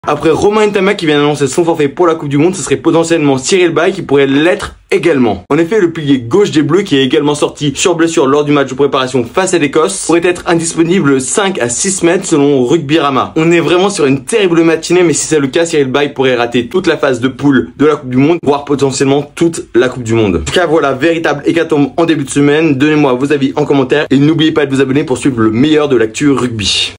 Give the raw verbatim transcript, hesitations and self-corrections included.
Après Romain Ntamak qui vient d'annoncer son forfait pour la Coupe du Monde, ce serait potentiellement Cyril Baille qui pourrait l'être également. En effet, le pilier gauche des Bleus, qui est également sorti sur blessure lors du match de préparation face à l'Écosse, pourrait être indisponible cinq à six semaines selon Rugbyrama. On est vraiment sur une terrible matinée, mais si c'est le cas, Cyril Baille pourrait rater toute la phase de poule de la Coupe du Monde, voire potentiellement toute la Coupe du Monde. En tout cas, voilà, véritable hécatombe en début de semaine. Donnez-moi vos avis en commentaire et n'oubliez pas de vous abonner pour suivre le meilleur de l'actu rugby.